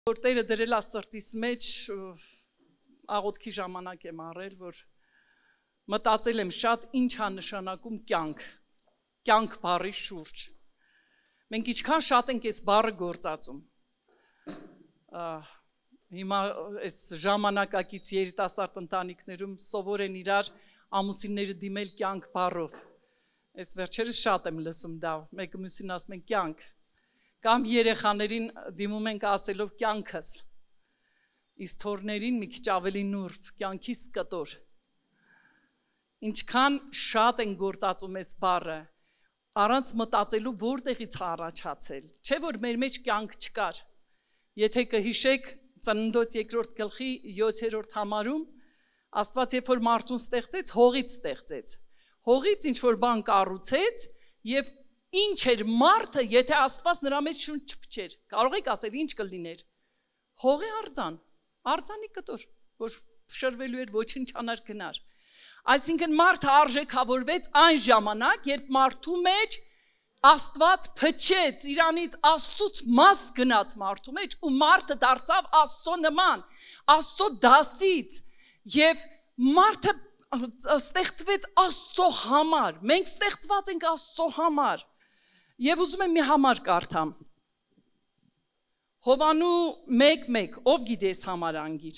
Որտերը դրել ասրտիս մեջ աղոթքի ժամանակ եմ առել, որ մտածել եմ շատ ինչ է նշանակում կյանք բառի շուրջ։ Մենք ինչքան շատ ենք այս բառը գործածում։ Հիմա այս ժամանակակից երիտասարդ ընտանիքներում սովոր են իրար ամուսինները դիմել կյանք բառով։ Այս վերջերս շատ եմ լսում դա, մեկը մյուսին ասում են կյանք։ Կամ երեխաներին դիմում ենք ասելով կյանքս, իսկ թորներին մի քիչ ավելի նուրբ, կյանքիս կտոր։ Ինչքան շատ են գործածում այս բառը, առանց մտածելու որտեղից է առաջացել, չէ որ մեր մեջ կյանք չկար։ Եթե կհիշեք Ծննդոց 2-րդ գլխի 7-րդ համարում, Աստված երբ որ մարդուն ստեղծեց, հողից ստեղծեց։ Հողից ինչ որ բան կառուցեց եւ ինչ էր մարդը, եթե Աստված նրա մեջ շունչ չփչեր։ Կարող եք ասել ինչ կլիներ։ Հողի արձանի կտոր, որ շրվելու էր ոչնչանար գնար։ Այսինքն մարդը արժեքավորվեց այն ժամանակ, երբ մարդու մեջ Աստված փչեց, իրանից Աստծուց մաս գնաց մարդու մեջ ու մարդը դարձավ Աստծո նման, Աստծո դասից եւ մարդը ստեղծվեց Աստծո համար։ Մենք ստեղծված ենք Աստծո համար։ Եվ ուզում եմ մի համար կարդամ։ Հովանու 1:1, ով գիտես համարանգիր։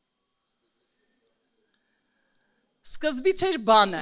Սկզբից էր բանը,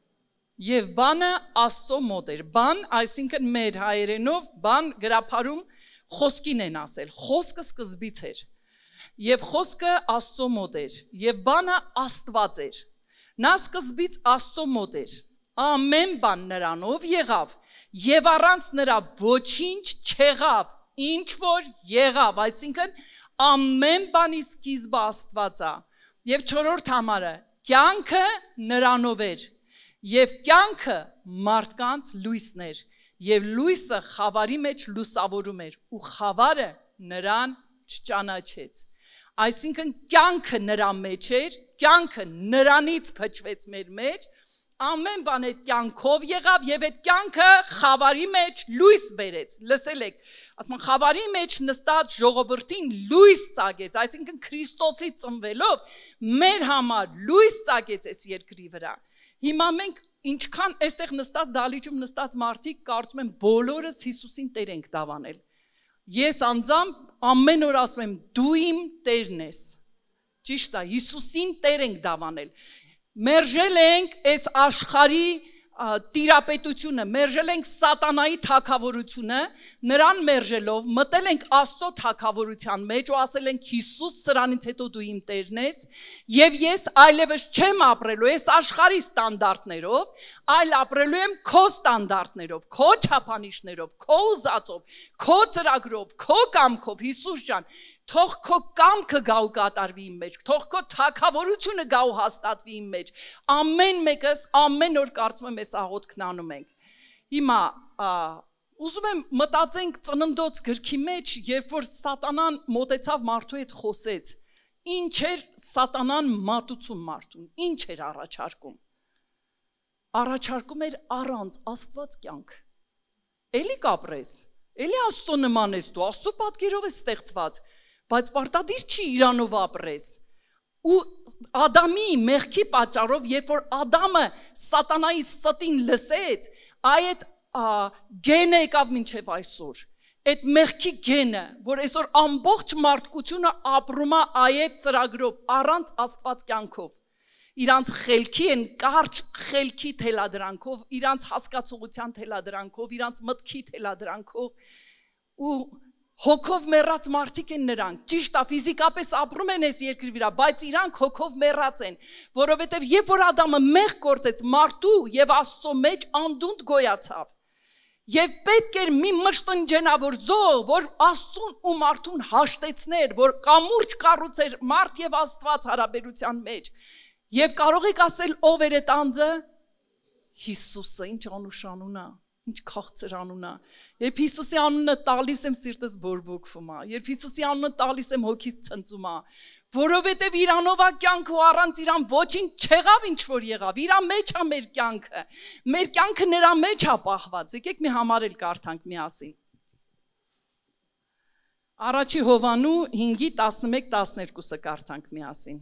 եւ բանը Աստծո մոտ էր։ Բան, այսինքն մեր հայերենով բան գրափարում խոսքին են ասել։ Խոսքը սկզբից էր։ Եվ խոսքը Աստծո մոտ էր, եւ բանը Աստված էր։ Նա սկզբից Աստծո մոտ էր։ Ամեն բան նրանով եղավ, եւ առանց նրա ոչինչ չեղավ, ինչ որ եղավ, այսինքն ամեն բանի սկիզբը Աստված է։ Եվ 4-րդ համարը, կյանքը նրանով էր, եւ կյանքը մարդկանց լույսն էր, եւ լույսը խավարի մեջ լուսավորում էր, ու խավարը նրան չճանաչեց։ Այսինքն կյանքը նրա մեջ էր, կյանքը նրանից փչվեց մեր մեջ, ամեն բան այդ կյանքով եղավ եւ այդ կյանքը խավարի մեջ լույս բերեց։ Լսել եք, ասում են խավարի մեջ նստած ժողովրդին լույս ծագեց, այսինքն Քրիստոսի ծնվելով մեր համար լույս ծագեց այս երկրի վրա։ Հիմա մենք ինչքան այստեղ նստած դալիճում նստած մարդիկ կարծում են բոլորս Հիսուսին Տեր ենք դավանել։ Ես անձամբ ամեն օր ասում եմ դու իմ Տերն ես։ Ճիշտ է, Հիսուսին Տեր ենք դավանել։ Մերժել ենք այս աշխարհի տիրապետությունը, մերժել ենք սատանայի թագավորությունը, նրան մերժելով մտել ենք Աստծո թագավորության մեջ ու ասել ենք Հիսուս, սրանից հետո դու իմ Տերն ես, եւ ես այլևս չեմ ապրելու այս աշխարհի ստանդարտներով, այլ ապրելու եմ քո ստանդարտներով, քո չափանիշներով, քո ուզածով, քո ծրագրով, քո կամքով, Հիսուս ջան, թող քո կամքը գա ու կատարվի իմ մեջ, թող քո թագավորությունը գա ու հաստատվի իմ մեջ։ Ամեն մեկս ամեն օր կարծում եմ այս աղոթքն անում ենք։ Հիմա ուզում եմ մտածենք Ծննդոց գրքի մեջ, երբ որ սատանան մոտեցավ մարդու հետ խոսեց, ինչ էր սատանան մատուցում մարդուն, ինչ էր առաջարկում։ Առաջարկում էր առանց Աստված կյանք։ Էլի կապրես, էլի Աստծո նման ես դու, Աստծո պատկերով ես ստեղծված, բայց պարտադիր չի իրանով ապրես։ Ու Ադամի մեղքի պատճառով, երբ որ Ադամը սատանայի ստին լսեց, այդ գենը եկավ մինչև այսօր։ Այդ մեղքի գենը, որ այսօր ամբողջ մարդկությունը ապրում է այդ ծրագրով, առանց Աստված կյանքով։ Իրանց խելքի են կարճ խելքի թելադրանքով, իրանց հասկացողության թելադրանքով, իրանց մտքի թելադրանքով ու հոգով մեռած մարդիկ են նրանք, ճիշտ է, ֆիզիկապես ապրում են այս երկրի վրա, բայց իրանք հոգով մեռած են, որովհետև երբ որ Ադամը մեղք գործեց, մարդու եւ Աստծո մեջ անդունդ գոյացավ։ Եվ պետք էր մի մշտնջենավոր զոհ, որ Աստծուն ու մարդուն հաշտեցներ, որ կամուրջ կառուցեր մարդ եւ Աստված հարաբերության մեջ։ Եվ կարող եք ասել ով էր այդ անձը։ Հիսուսը, ինչ անուշանուն է։ Ինչ քաղցր անուն է։ Երբ Հիսուսի անունը տալիս եմ սիրտս բորբոքվում է, երբ Հիսուսի անունը տալիս եմ հոգիս ցնծում է, որովհետև իրանով է կյանքը ու առանց իրան ոչինչ չեղավ ինչ որ եղավ, իրա մեջ է մեր կյանքը։ Մեր կյանքը նրա մեջ է պահված։ Եկեք մի համար էլ կարդանք միասին։ Առաջի Հովանու 5:11-12-ը կարդանք միասին։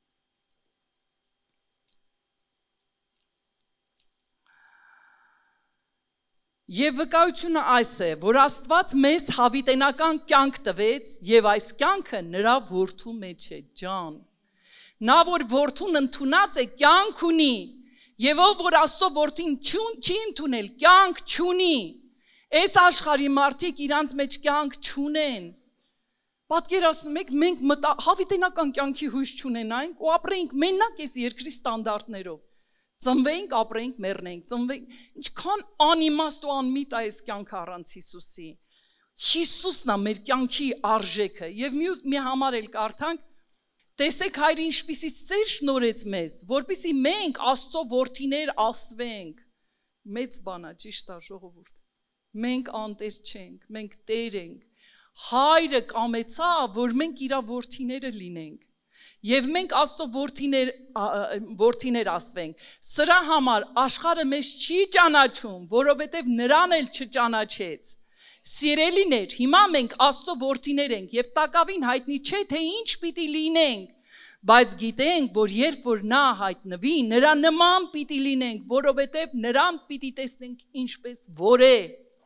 Եվ վկայությունը այս է, որ Աստված մեզ հավիտենական կյանք տվեց, եւ այս կյանքը նրա որդու մեջ է, ջան։ Նա որ որդուն ընդունած է, կյանք ունի, եւ ով որ Աստծո որդին չի ընդունել, կյանք չունի։ Այս աշխարհի մարդիկ իրանց մեջ կյանք չունեն։ Պատկերացնում եք, մենք հավիտենական կյանքի հույս չունենանք ու ապրենք մենակ այս երկրի ստանդարտներով։ Ծնվենք, ապրենք, մեռնենք, ծնվենք, ինչքան անիմաստ ու անմիտ է այս կյանքը առանց Հիսուսի։ Հիսուսն է մեր կյանքի արժեքը եւ մի համար էլ կարդանք, տեսեք Հայրը ինչպիսի սեր շնորհեց մեզ, որպեսզի մենք Աստծո որդիներ ասվենք։ Մեծ բան է, ճիշտ է ժողովուրդ։ Մենք անտեր չենք, մենք Տեր ենք։ Հայրը կամեցա, որ մենք իր որդիները լինենք։ Եվ մենք Աստծո որդիներ ասվենք։ Սրա համար աշխարհը մեզ չի ճանաչում, որովհետև նրան էլ չճանաչեց։ Սիրելիներ, հիմա մենք Աստծո որդիներ ենք եւ տակավին հայտնի չէ թե ինչ պիտի լինենք, բայց գիտենք, որ երբ որ նա հայտնվի, նրա նման պիտի լինենք, որովհետև նրան պիտի տեսնենք ինչպես որ է։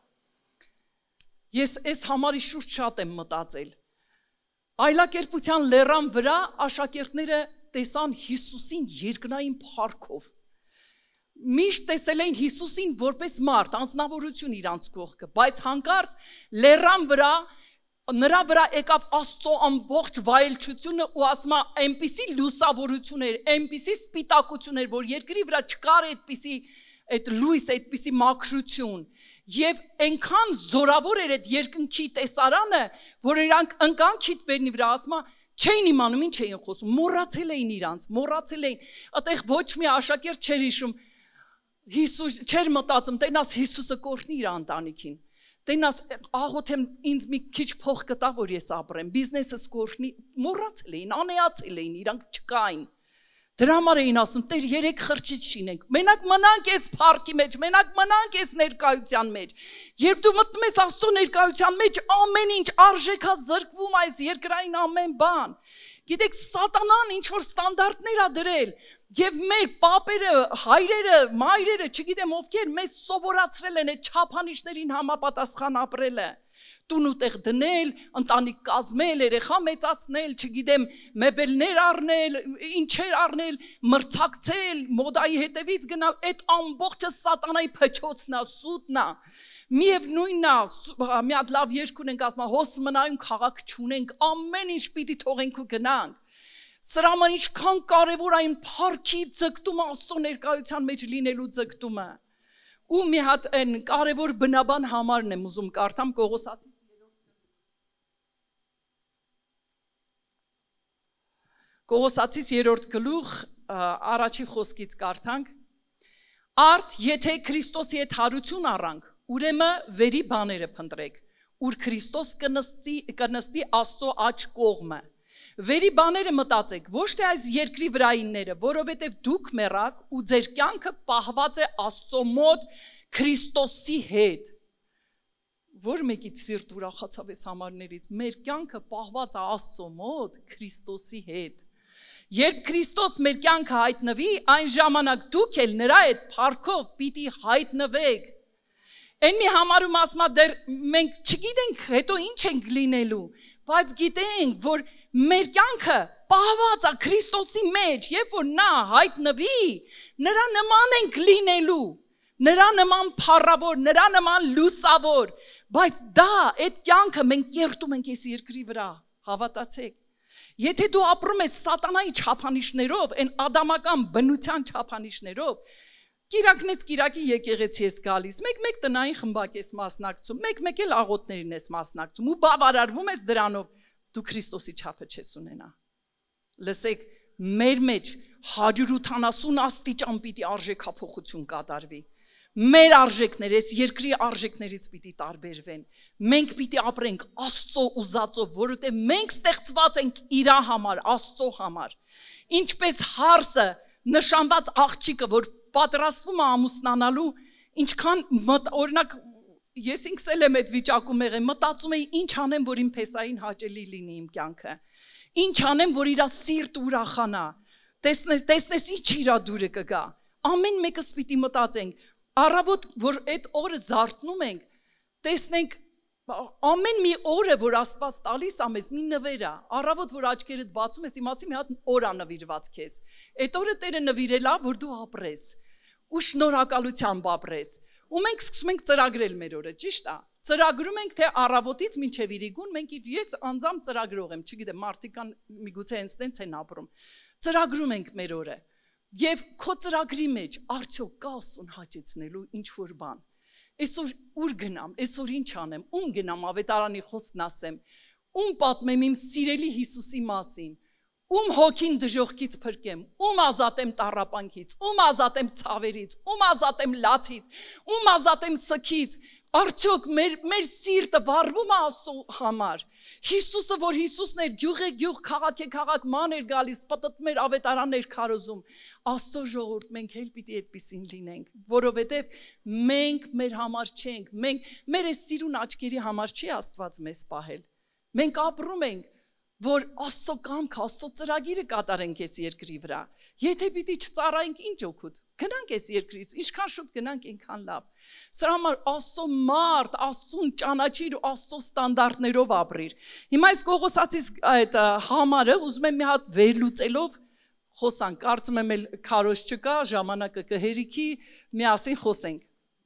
Ես այս համարի շուրջ շատ եմ մտածել։ Այլակերպության լեռան վրա աշակերտները տեսան Հիսուսին երկնային փառքով։ Միշտ տեսել էին Հիսուսին որպես մարդ, անձնավորություն իրանց կողքը, բայց հանկարծ լեռան վրա նրա վրա եկավ Աստծո ամբողջ վայելչությունը ու ասում է այնպիսի լուսավորություն էր, այնպիսի սպիտակություն էր, որ երկրի վրա չկար այդ լույս, այդպիսի մաքրություն։ Եվ այնքան զորավոր էր այդ երկնքի տեսարանը, որ իրանք ընկան քիթբերնի վրա, ասում է, չէին իմանում ինչ էին խոսում, մոռացել էին իրանց, մոռացել էին։ Այդտեղ ոչ մի աշակերտ չէր հիշում, Հիսուս չէր մտածում, տենաս Հիսուսը կօրհնի իր ընտանիքին։ Տենաս աղոթեմ ինձ մի քիչ փող կտա, որ ես ապրեմ, բիզնեսս կօրհնի, մոռացել էին, անեացել էին, իրանք չկային։ Դրա համար էին ասում, Տեր, 3 խրճիթ շինենք, մենակ մնանք այս փառքի մեջ, մենակ մնանք այս ներկայության մեջ։ Երբ դու մտնում ես Աստծո ներկայության մեջ, ամեն ինչ արժեքա զրկվում այս երկրային ամեն բան։ Գիտեք, սատանան ինչ որ ստանդարտներ ա դրել, եւ մեր պապերը, հայրերը, մայրերը, չգիտեմ ովքեր, մեզ սովորացրել են այդ չափանիշներին համապատասխան ապրելը։ Տուն ուտեղ դնել, ընտանիք կազմել, երեխա մեծացնել, չգիտեմ, մեբելներ առնել, ինչեր առնել, մրցակցել, մոդայի հետևից գնալ, այդ ամբողջը սատանայի փչոցն է, սուտն է։ Միևնույնն է, մի հատ լավ երգ ունենք ասում, հոս մնայուն քաղաք չունենք, ամեն ինչ պիտի թողենք ու գնանք։ Սրա համար ինչքան կարևոր է այն փառքի ձգտումը, Աստծո ներկայության մեջ լինելու ձգտումը։ Ու մի հատ այն կարևոր բնաբան համարն եմ ուզում կարդամ Կողոսացիս 3-րդ գլուխ առաջի խոսքից կարդանք. Արդ եթե Քրիստոսի հետ հարություն առանք, ուրեմն վերի բաները փնտրեք, ուր Քրիստոս կնստի Աստծո աջ կողմը։ Վերի բաները մտածեք, ոչ թե այս երկրի վրայինները, որովհետև դուք մեռաք ու ձեր կյանքը պահված է Աստծո մոտ Քրիստոսի հետ։ Որ մեկից սիրտ ուրախացավ այս համարներից, մեր կյանքը պահված է Աստծո մոտ Քրիստոսի հետ։ Երբ Քրիստոս մեր կյանքը հայտնվի, այն ժամանակ դուք էլ նրա հետ փառքով պիտի հայտնվեք։ Այն մի համարում ասում է դեռ մենք չգիտենք հետո ինչ ենք լինելու, բայց գիտենք, որ մեր կյանքը պահված է Քրիստոսի մեջ, երբ որ նա հայտնվի, նրա նման ենք լինելու, նրա նման փառավոր, նրա նման լուսավոր, բայց դա այդ կյանքը մենք կերտում ենք այս երկրի վրա, հավատացեք։ Եթե դու ապրում ես սատանայի չափանիշներով, այն ադամական բնության չափանիշներով, Կիրակնից Կիրակի եկեղեցի ես գալիս, մեկ տնային խմբակ ես մասնակցում, մեկ էլ աղոթներին ես մասնակցում ու բավարարվում ես դրանով, դու Քրիստոսի չափը չես ունենա։ Լսեք, մեր մեջ 180 աստիճան պիտի արժեքափոխություն կատարվի։ Մեր արժեքները, այս երկրի արժեքներից պիտի տարբերվեն։ Մենք պիտի ապրենք Աստծո ուզածով, որովհետև մենք ստեղծված ենք իր համար, Աստծո համար։ Ինչպես հարսը, նշանված աղջիկը, որ պատրաստվում է ամուսնանալու, ինչքան օրինակ ես ինքս էլ եմ այդ վիճակում եղել, մտածում էի ինչ անեմ, որ իմ փեսային հաճելի լինի իմ կյանքը։ Ինչ անեմ, որ իր սիրտ ուրախանա։ Տեսնես ինչ իրա դուրը կգա։ Ամեն մեկս պիտի մտածենք, առավոտ որ այդ օրը զարթնում ենք, տեսնենք ամեն մի օրը, որ Աստված տալիս է մեզ մի նվեր է, առավոտ որ աչքերդ բացում ես, իմացի մի հատ օր է նվիրված քեզ։ Այդ օրը Տերը նվիրել է, որ դու ապրես ու շնորհակալությամբ ապրես։ Ու մենք սկսում ենք ծրագրել մեր օրը, ճիշտ է։ Ծրագրում ենք, թե առավոտից մինչև իրիկուն, մենք ես անձամբ ծրագրող եմ, չգիտեմ, մարդիկան միգուցե հենց տենց են ապրում։ Ծրագրում ենք մեր օրը։ Եվ քո ծրագրի մեջ արդյոք կա Աստծուն հաճեցնելու ինչ-որ բան։ Այսօր ուր գնամ, այսօր ինչ անեմ, ում գնամ ավետարանի խոսքն ասեմ, ում պատմեմ իմ սիրելի Հիսուսի մասին, ում հոգին դժոխքից փրկեմ, ում ազատեմ տառապանքից, ում ազատեմ ցավերից, ում ազատեմ լացից, ում ազատեմ սքից, արդյոք մեր սիրտը վառվում է Աստծո համար։ Հիսուսը, որ Հիսուսն էր գյուղ, քաղաք ման էր գալիս, պատտում էր ավետարաններ քարոզում։ Աստծո ժողովուրդ, մենք էլ պիտի այդպիսին լինենք, որովհետև մենք մեր համար չենք, մեր այս սիրուն աչքերի համար չի Աստված մեզ պահել։ Մենք ապրում ենք, որ Աստծո կամքը, Աստծո ծրագիրը կատարենք այս երկրի վրա։ Եթե պիտի չծառայենք, ինչ օգուտ։ Գնանք այս երկրից, ինչքան շուտ գնանք, այնքան լավ։ Սրա համար Աստծո մարդ, Աստծուն ճանաչիր ու Աստծո ստանդարտներով ապրիր։ Հիմա այս Կողոսացիս այդ համարը ուզում եմ մի հատ վերլուծելով խոսանք, կարծում եմ էլ քարոզ չկա, ժամանակը կհերիքի, միասին խոսենք։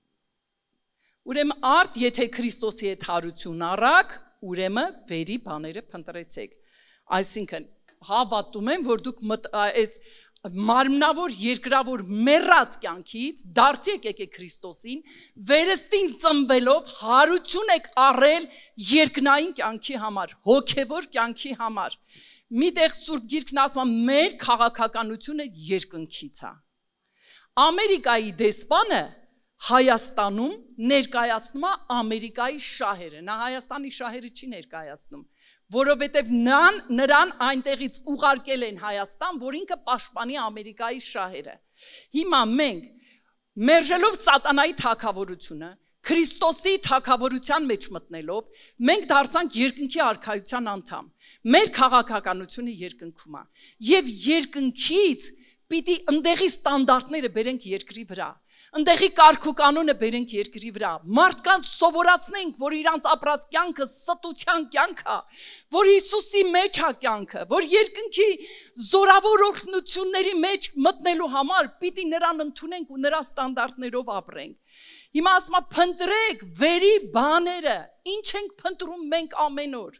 Ուրեմն արդ, եթե Քրիստոսի հետ հարություն առաք, ուրեմն վերի բաները փնտրեցեք։ Այսինքն հավատում եմ, որ դուք այս մարմնավոր երկրավոր մեռած կյանքից դարձեք եկեք Քրիստոսին, վերստին ծնվելով հարություն եք առել երկնային կյանքի համար, հոգևոր կյանքի համար։ Միտեղ Սուրբ Գիրքն ասում է, մեր քաղաքականությունը երկնքից է։ Ամերիկայի դեսպանը Հայաստանում ներկայացնում է Ամերիկայի շահերը, նա Հայաստանի շահերը չի ներկայացնում, որովհետև նրան այնտեղից ուղարկել են Հայաստան, որ ինքը պաշտպանի Ամերիկայի շահերը։ Հիմա մենք մերժելով սատանայի թագավորությունը, Քրիստոսի թագավորության մեջ մտնելով, մենք դարձանք երկնքի արքայության անդամ։ Մեր քաղաքականությունը երկնքում է, եւ երկնքից պիտի ընդեղի ստանդարտները բերենք երկրի վրա։ Ընդեղի կարգ ու կանոնը բերենք երկրի վրա, մարդկանց սովորացնենք, որ իրանց ապրած կյանքը ստության կյանք է, որ Հիսուսի մեջ է կյանքը, որ երկնքի զորավոր օրհնությունների մեջ մտնելու համար պիտի նրան ընդունենք ու նրա ստանդարտներով ապրենք։ Հիմա ասում եմ, փնտրեք վերի բաները, ինչ ենք փնտրում մենք ամեն օր։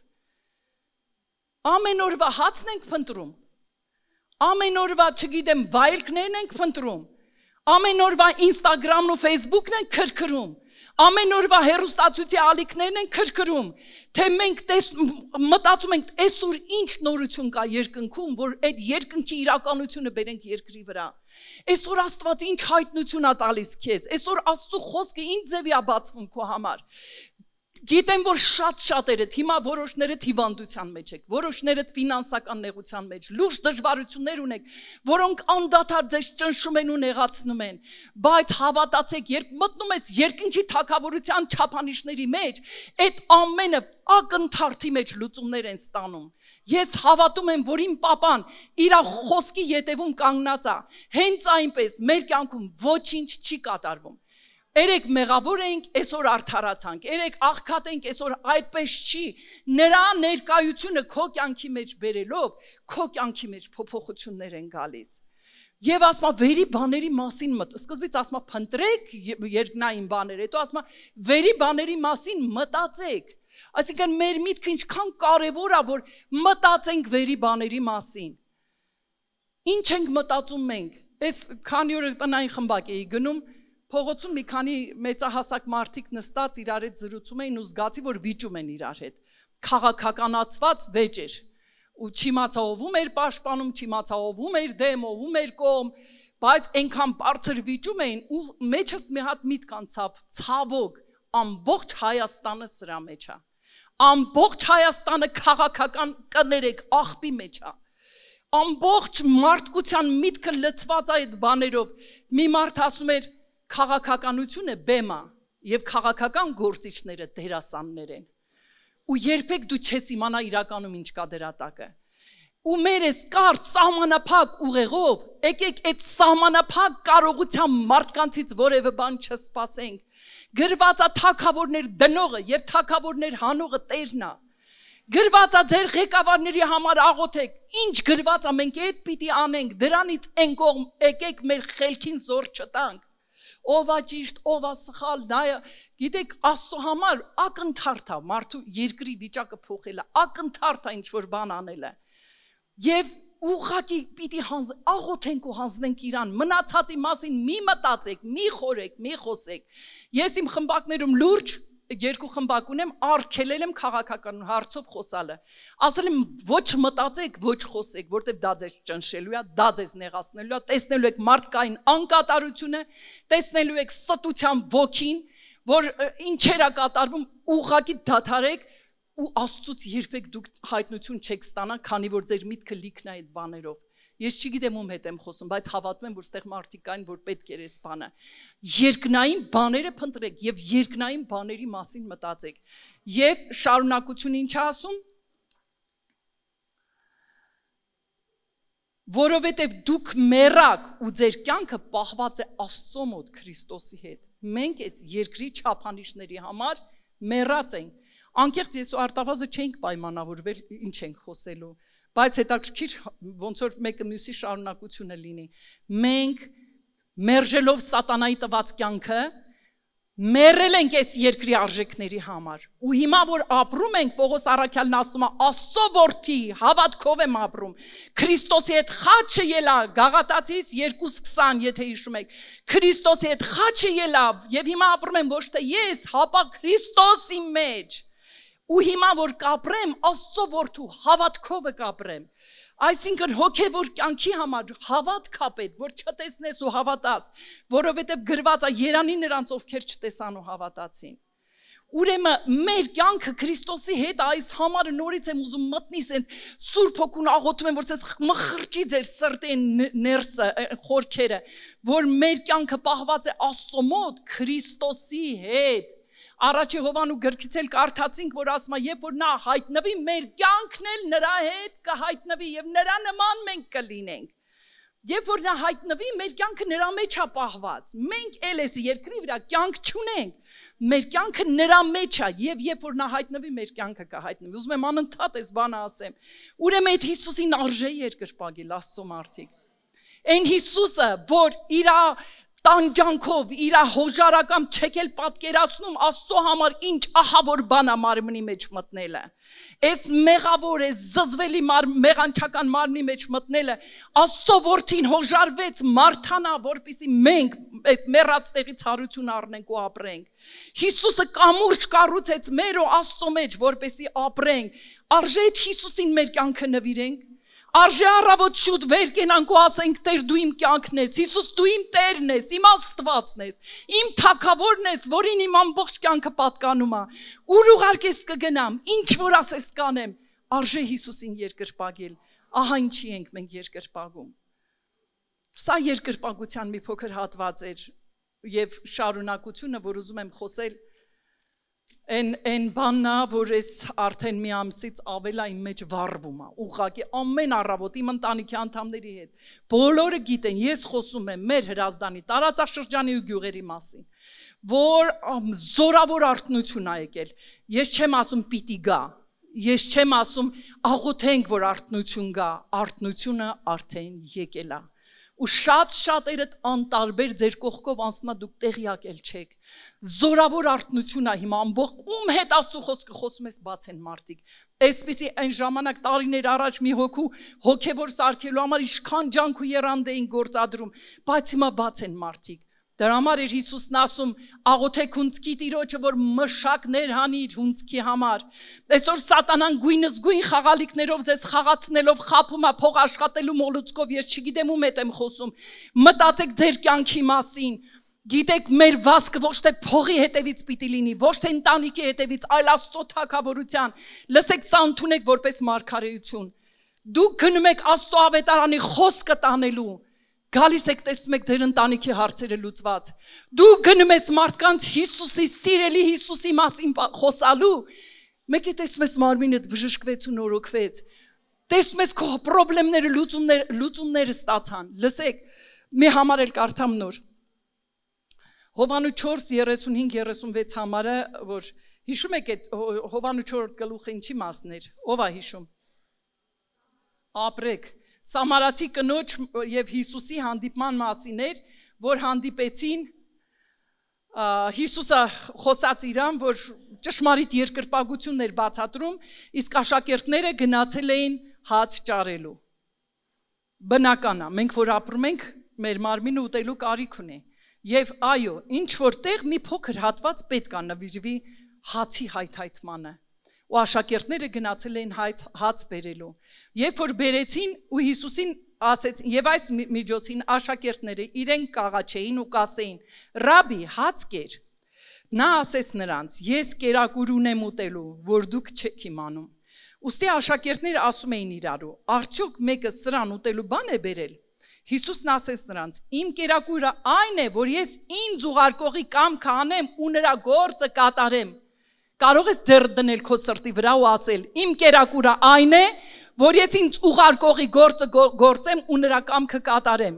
Ամեն օրվա հացն ենք փնտրում, ամեն օրվա, չգիտեմ, վայելքներն ենք փնտրում, ամեն օրվա Instagram-ն ու Facebook-ն են քրքրում, ամեն օրվա հեռուստացույցի ալիքներն են քրքրում, թե մենք մտածում ենք այսօր ինչ նորություն կա երկնքում, որ այդ երկնքի իրականությունը բերենք երկրի վրա։ Այսօր Աստված ինչ հայտնություն է տալիս քեզ, այսօր Աստծո խոսքը ինչ ձևի է բացվում քո համար։ Գիտեմ, որ շատերդ հիմա որոշներդ հիվանդության մեջ եք, որոշներդ ֆինանսական նեղության մեջ, լուրջ դժվարություններ ունեք, որոնք անդադար ձեզ ճնշում են ու նեղացնում են, բայց հավատացեք, երբ մտնում ես երկնքի թագավորության չափանիշների մեջ, այդ ամենը ակնթարթի մեջ լուծումներ են ստանում։ Ես հավատում եմ, որ իմ պապան իր խոսքի ետևում կանգնած է, հենց այնպես մեր կյանքում ոչինչ չի կատարվում։ Երեք մեղավոր ենք, այսօր արդարացանք, երեք աղքատ ենք, այսօր այդպես չի, նրա ներկայությունը քո կյանքի մեջ բերելով, քո կյանքի մեջ փոփոխություններ են գալիս։ Եվ ասում եմ, վերի բաների մասին սկզբից ասում եմ, փնտրեք երկնային բաներ, հետո ասում եմ, վերի բաների մասին մտածեք։ Այսինքն մեր միտքը ինչքան կարևոր է, որ մտածենք վերի բաների մասին։ Ինչ ենք մտածում մենք։ Այս քանի օր տնային խմբակ էի գնում, փողոցում մի քանի մեծահասակ մարդիկ նստած իրար հետ զրուցում էին ու զգացի, որ վիճում են իրար հետ։ Քաղաքականացված վեճ էր։ Ու չիմացա ով էր պաշտպանում, չիմացա ով էր դեմ, ով էր կողմ, բայց այնքան բարձր վիճում էին ու մեջս մի հատ միտք անցավ, ցավոք, ամբողջ Հայաստանը սրա մեջ է։ Ամբողջ Հայաստանը քաղաքական կներեք աղբի մեջ է։ Ամբողջ մարդկության միտքը լցված է այդ բաներով։ Մի մարդ ասում էր քաղաքականությունը բեմա, եւ քաղաքական գործիչները դերասաններ են։ Ու երբեք դու չես իմանա իրականում ինչ կա դրա տակը։ Ու մեր այս կարճ սահմանափակ ուղեղով եկեք այդ սահմանափակ կարողության մարդկանցից որևէ բան չսպասենք։ Գրված է թագավորներ դնողը եւ թագավորներ հանողը Տերն է։ Գրված է ձեր ղեկավարների համար աղոթեք։ Ինչ գրված է մենք այդ պիտի անենք։ Դրանից այն կողմ եկեք մեր խելքին զոր չտանք։ Ով է ճիշտ, ով է սխալ, նայ, գիտեք, Աստծո համար ակնթարթ է մարդու երկրի վիճակը փոխելը, ակնթարթ է ինչ որ բան անելը։ Եվ ուղղակի պիտի աղոթենք ու հանձնենք իրան, մնացածի մասին մի մտածեք, մի խորեք, մի խոսեք։ Ես իմ խմբակներում լուրջ երկու խմբակ ունեմ, արգելել եմ քաղաքական հարցով խոսալը։ Ասել եմ ոչ մտածեք, ոչ խոսեք, որտեվ դա ձեզ ճնշելու է, դա ձեզ նեղացնելու է, տեսնելու եք մարդկային անկատարությունը, տեսնելու եք ստության ոգին, որ ինչեր է կատարվում, ուղղակի դադարեք ու Աստծուց երբեք դուք հայտնություն չեք ստանա, քանի որ ձեր միտքը լիքն է այդ բաներով։ Ես չգիտեմ ում հետ եմ խոսում, բայց հավատում եմ, որ ստեղ մարդիկ կային, որ պետք էր այս բանը։ Երկնային բաները փնտրեք եւ երկնային բաների մասին մտածեք։ Եվ շարունակությունը ինչ է ասում։ Որովհետեւ դուք մեռաք ու ձեր կյանքը պահված է Աստծո մոտ Քրիստոսի հետ։ Մենք այս երկրի չափանիշների համար մեռած ենք։ Անկեղծ ես ու Արտավազը չենք պայմանավորվել ինչ ենք խոսելու, բայց հետաքրքիր ոնց որ մեկը մյուսի շարունակությունը լինի։ Մենք մերժելով սատանայի տված կյանքը մեռել ենք այս երկրի արժեքների համար։ Ու հիմա որ ապրում ենք, Պողոս առաքյալն ասում է, Աստծո որդի հավատքով եմ ապրում։ Քրիստոսի հետ խաչը ելա, Գաղատացիս 2:20, եթե հիշում եք։ Քրիստոսի հետ խաչը ելա, եւ հիմա ապրում եմ ոչ թե ես, հապա Քրիստոսի մեջ։ Ու հիմա որ կապրեմ, Աստծո որդու հավատքով կապրեմ։ Այսինքն հոգևոր կյանքի համար հավատք կա պետք, որ չտեսնես ու հավատաս, որովհետև գրված է երանի նրանց, ովքեր չտեսան ու հավատացին։ Ուրեմն մեր կյանքը Քրիստոսի հետ այս համարը նորից եմ ուզում մտնի, սենց Սուրբ Հոգուն աղոթում եմ, որ ցես մխրճի ձեր սրտի ներսը, խորքերը, որ մեր կյանքը պահված է Աստծո մոտ Քրիստոսի հետ։ Առաջի Հովանու գրքից էլ կարդացինք, որ ասում է, երբ որ նա հայտնվի, մեր կյանքն էլ նրա հետ կհայտնվի եւ նրա նման մենք կլինենք։ Երբ որ նա հայտնվի, մեր կյանքը նրա մեջ է պահված։ Մենք էլ այս երկրի վրա կյանք չունենք։ Մեր կյանքը նրա մեջ է եւ երբ որ նա հայտնվի, մեր կյանքը կհայտնվի։ Ուզում եմ անընդհատ այս բանը ասեմ։ Ուրեմն այդ Հիսուսին արժե երկրպագել Աստծո մարդիկ։ Այն Հիսուսը, որ իր տանջանքով, իր հոժարակամ չեկել պատկերացնում Աստծո համար ինչ ահավոր բան է մարմնի մեջ մտնելը։ Այս մեղավոր, այս զզվելի մեղանչական մարմնի մեջ մտնելը Աստծո որդին հոժարվեց մարդանա, որպեսզի մենք այդ մեռած տեղից հարություն առնենք ու ապրենք։ Հիսուսը կամուրջ կառուցեց մեր ու Աստծո մեջ, որպեսզի ապրենք։ Արժե այդ Հիսուսին մեր կյանքը նվիրենք։ Արժե առավոտ շուտ վեր կենանք ու ասենք Տեր դու իմ կյանքն ես, Հիսուս դու իմ Տերն ես, իմ Աստվածն ես, իմ Թագավորն ես, որին իմ ամբողջ կյանքը պատկանում է։ Ուր ուղարկես կգնամ, ինչ որ ասես կանեմ, արժե Հիսուսին երկրպագել։ Ահա ինչի ենք մենք երկրպագում։ Սա երկրպագության մի փոքր հատված էր եւ շարունակությունը, որ ուզում եմ խոսել Այն բաննա, որ ես արդեն մի ամսից ավել իմ մեջ վառվում է, ուղղակի ամեն առավոտ իմ ընտանիքի անդամների հետ, բոլորը գիտեն, ես խոսում եմ մեր Հրազդանի, տարածաշրջանի ու գյուղերի մասին, որ զորավոր արթնություն է եկել, ես չեմ ասում պիտի գա, ես չեմ ասում աղոթենք, որ արթնություն գա, արթնությունը արդեն եկել է, ու շատ-շատերդ անտարբեր ձեր կողքով անցնում է դուք տեղյակ էլ չեք։ Զորավոր արթնություն է հիմա ամբողջ ում հետ Աստծո խոսքը խոսում ես բաց են մարդիկ։ Այսպիսի այն ժամանակ տարիներ առաջ մի հոգու հոգևոր սարքելու համար ինչքան ջանք ու եռանդ էին գործադրում, բայց հիմա բաց են մարդիկ։ Դրա համար էր Հիսուսն ասում աղոթեք հունձքի Տիրոջը, որ մշակներ հանի իր հունձքի համար։ Այսօր սատանան գույնզգույն խաղալիքներով ձեզ խաղացնելով խաբում է փող աշխատելու մոլուցկով, ես չգիտեմ ում հետ եմ խոսում։ Մտածեք ձեր կյանքի մասին։ Գիտեք մեր վասկը ոչ թե փողի հետևից պիտի լինի, ոչ թե ընտանիքի հետևից, այլ Աստծո թագավորության։ Լսեք, սա ընդունեք որպես մարգարեություն։ Դուք գնում եք Աստծո ավետարանի խոսքը տանելու։ Գալիս եք տեսնում եք ձեր ընտանիքի հարցերը լուծված։ Դու գնում ես մարդկանց Հիսուսի, սիրելի Հիսուսի մասին խոսալու, մեկ է տեսնում ես մարմինդ բժշկվեց ու նորոգվեց։ Տեսնում ես քո խնդիրները լուծումները ստացան։ Լսեք, մի համար էլ կարդամ նոր։ Հովանու 4:35-36 համարը, որ հիշում եք այդ Հովանու 4 գլուխը ինչի մասն էր։ Ո՞վ է հիշում։ Ապրեք։ Սամարացի կնոջ եւ Հիսուսի հանդիպման մասին էր, որ հանդիպեցին Հիսուսը խոսած իրան, որ ճշմարիտ երկրպագություն էր բացատրում, իսկ աշակերտները գնացել էին հաց ճարելու։ Բնական է, մենք որ ապրում ենք, մեր մարմինը ուտելու կարիք ունի։ Եվ այո, ինչ որտեղ մի փոքր հատված պետք է նվիրվի հացի հայթայթմանը։ Ու աշակերտները գնացել էին հաց բերելու։ Երբ որ բերեցին ու Հիսուսին ասեցին, եւ այս միջոցին աշակերտները իրեն կաղաչեին ու կասեին. «Ռաբի, հաց կեր»։ Նա ասեց նրանց. «Ես կերակուր ունեմ ուտելու, որ դուք չեք իմանում»։ Ուստի աշակերտները ասում էին իրարու. «Արդյոք մեկը սրան ուտելու բան է բերել»։ Հիսուսն ասեց նրանց. «Իմ կերակուրը այն է, որ ես ինձ ուղարկողի կամքը անեմ ու նրա գործը կատարեմ»։ Կարող ես ձեռ դնել քո սրտի վրա ու ասել. «Իմ կերակուրը այն է, որ ես ինձ ուղարկողի գործը գործեմ ու նրա կամքը կատարեմ»։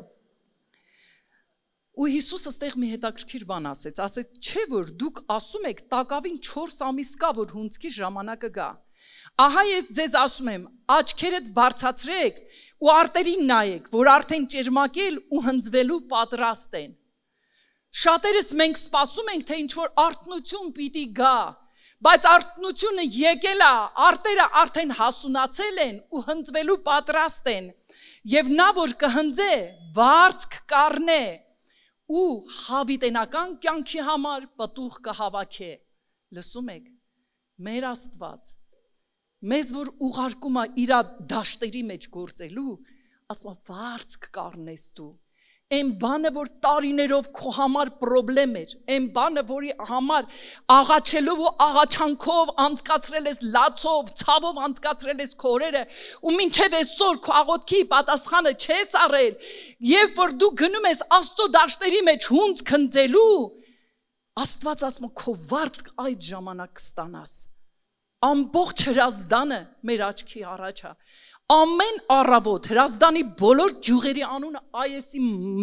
Ու Հիսուսը ստեղ մի հետաքրքիր բան ասեց, չէ՞ որ դուք ասում եք տակավին 4 ամիս կա, որ հունձքի ժամանակը գա։ Ահա ես ձեզ ասում եմ, աչքերդ բարձրացրեք ու արտերին նայեք, որ արդեն ճերմակել ու հնձվելու պատրաստ են։ Շատերս մենք սպասում ենք, թե ինչ-որ արթնություն պիտի գա, բայց արթնությունը եկել է, արտերը արդեն հասունացել են ու հնձվելու պատրաստ են, եւ նա որ կհնձե, վարձք կառնե ու հավիտենական կյանքի համար պտուղ կհավաքե։ Լսում եք, մեր Աստված մեզ որ ուղարկում է իր դաշտերի մեջ գործելու, ասում է վարձք կառնես դու։ Այն բանը, որ տարիներով քո համար խնդրեմ էր, այն բանը, որի համար աղաչելով ու աղաչանքով անցկացրել ես լացով, ցավով անցկացրել ես քո օրերը, ու մինչև այսօր քո աղոթքի պատասխանը չես առել, երբ որ դու գնում ես Աստծո դաշտերի մեջ հունձ քնձելու, Աստված ասում է քո վարձք այդ ժամանակ կստանաս։ Ամբողջ հրազդանը մեր աչքի առաջ է։ Ամեն առավոտ հրազդանի բոլոր գյուղերի անունը այեսի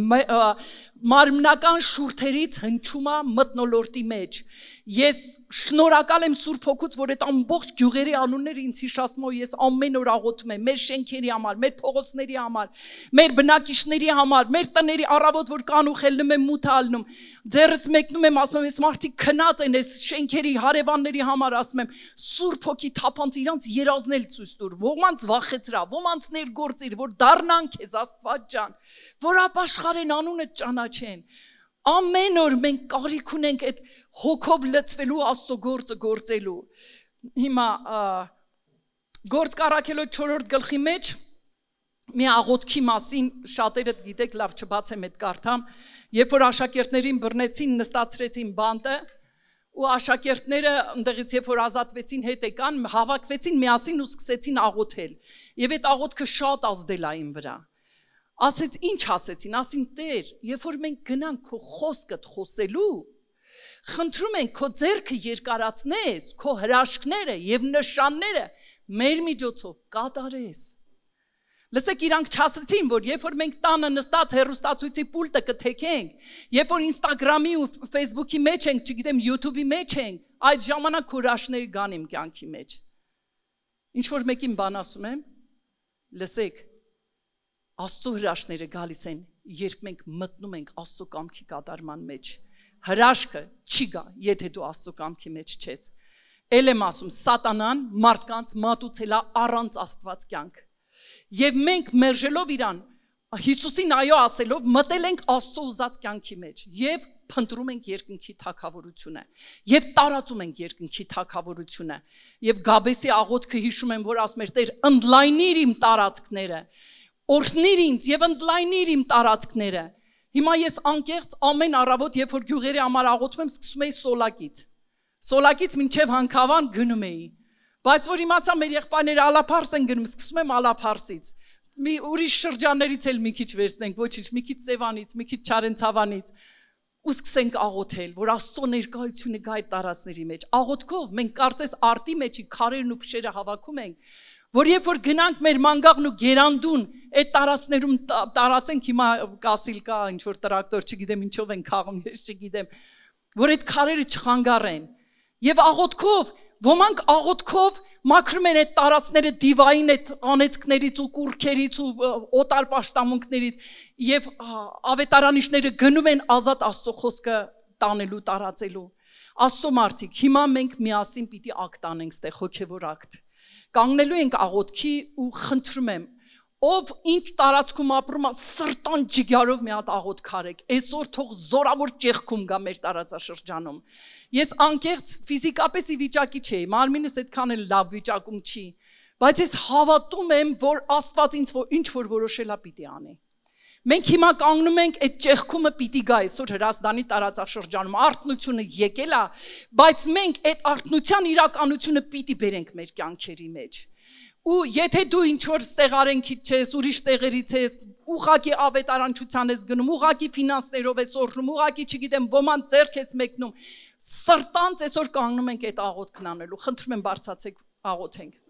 մարմնական շուրթերից հնչում է մթնոլորտի մեջ։ Ես շնորհակալ եմ Սուրբ Հոգուց, որ այդ ամբողջ գյուղերի անունները ինձ հիշացնում ու ես ամեն օր աղոթում եմ մեր շենքերի համար, մեր փողոցների համար, մեր բնակիչների համար, մեր տների առավոտ որ կան ու խելնում եմ մութ ալնում, ձեռս մեկնում եմ ասում եմ ես մարդիկ քնած են այս շենքերի հարևանների համար ասում եմ Սուրբ Հոգի թափանց իրանց երազնել ցույց տուր, ոմանց վախեցրա, ոմանց ներգործիր, որ դառնան քեզ Աստված ջան, որ ապաշխարեն անունը ճանաչեն։ Ամեն օր մենք կարիք ունենք այդ հոգով լցվելու Աստծո գործը գործելու։ Հիմա Գործք առաքելոց 4-րդ գլխի մեջ մի աղոթքի մասին շատերը գիտեք, լավ չբացեմ այդ կարդամ, երբ որ աշակերտներին բռնեցին, նստացրեցին բանտը, ու աշակերտները ընդեղից երբ որ ազատվեցին հետ եկան, հավաքվեցին միասին ու սկսեցին աղոթել։ Եվ այդ աղոթքը շատ ազդել է իմ վրա։ Ասեց, ինչ ասեցին, ասին Տեր, երբ որ մենք գնանք քո խոսքդ խոսելու, խնդրում ենք քո ձեռքը երկարացնես, քո հրաշքները եւ նշանները մեր միջոցով կատարես։ Լսեք, իրանք չասեցին, որ երբ որ մենք տանը նստած հեռուստացույցի պուլտը կթեքենք, երբ որ Instagram-ի ու Facebook-ի մեջ ենք, չգիտեմ, YouTube-ի մեջ ենք, այդ ժամանակ քո հրաշքները գան իմ կյանքի մեջ։ Ինչ որ մեկին բան ասում եմ, լսեք, Աստծո հրաշքները գալիս են, երբ մենք մտնում ենք Աստծո կամքի կատարման մեջ։ Հրաշքը չի գա, եթե դու Աստծո կամքի մեջ չես։ Էլ եմ ասում, սատանան մարդկանց մատուցել է առանց Աստված կյանք։ Եվ մենք մերժելով իրան, Հիսուսին այո ասելով, մտել ենք Աստծո ուզած կյանքի մեջ եւ փնտրում ենք երկնքի թագավորությունը եւ տարածում ենք երկնքի թագավորությունը։ Եվ Գաբեսի աղոթքը հիշում եմ, որ ասում էր Տեր, ընդլայնիր իմ տարածքները, օրհնիր ինձ եւ ընդլայնիր իմ տարածքները։ Հիմա ես անկեղծ ամեն առավոտ, երբ որ գյուղերի համար աղոթում եմ, սկսում էի Սոլակից։ Սոլակից մինչև Հանքավան գնում էի։ Բայց որ իմացա մեր եղբայրները Ալափարս են գնում, սկսում եմ Ալափարսից։ մի ուրիշ շրջաններից էլ մի քիչ վերցնենք, ոչինչ, մի քիչ Սևանից, մի քիչ Չարենցավանից ու սկսենք աղոթել, որ Աստծո ներկայությունը գա այդ տարածքների մեջ։ Աղոթքով մենք կարծես արտի մեջի քարերն ու փշերը հավաքում ենք, որ երբ որ գնանք մեր մանգաղն ու գերանդուն այդ տարածքներում տարածենք, հիմա կասիլ կա, ինչ որ տրակտոր, չգիտեմ ինչով են քաղում, ես չգիտեմ, որ այդ քարերը չխանգարեն։ Եվ աղոթքով, ոմանք աղոթքով մաքրում են այդ տարածքները դիվային այդ անեծքներից ու կուրքերից ու օտար պաշտամունքներից եւ ավետարանիչները գնում են ազատ Աստծո խոսքը տանելու, տարածելու։ Աստծո մարդիկ, հիմա մենք միասին պիտի ակտ անենք, ստեղ հոգեվոր ակտ։ Կանգնելու ենք աղոթքի ու խնդրում եմ, ով ինչ տարածքում ապրում է, սրտան ջիգարով մի հատ աղոթք արեք, այսօր թող զորավոր ճեղքում գա մեր տարածաշրջանում։ Ես անկեղծ ֆիզիկապես ի վիճակի չէի, մարմինս այդքան էլ լավ վիճակում չի, բայց ես հավատում եմ, որ Աստված ինձ ինչ որ որոշել է պիտի անի։ Մենք հիմա կանգնում ենք այդ ճեղքումը պիտի գա այսօր Հրազդանի տարածաշրջանում, արթնությունը եկել է, բայց մենք այդ արթնության իրականությունը պիտի բերենք մեր կյանքերի մեջ։ Ու եթե դու ինչ որ ստեղ արենքից ես, ուրիշ տեղերից ես, ուղղակի ավետարանչության ես գնում, ուղղակի ֆինանսներով ես օրհնում, ուղղակի չգիտեմ ոման ձեռք ես մեկնում, սրտանց այսօր կանգնում ենք այդ աղոթքն անելու, խնդրում եմ բարձրացեք աղոթենք։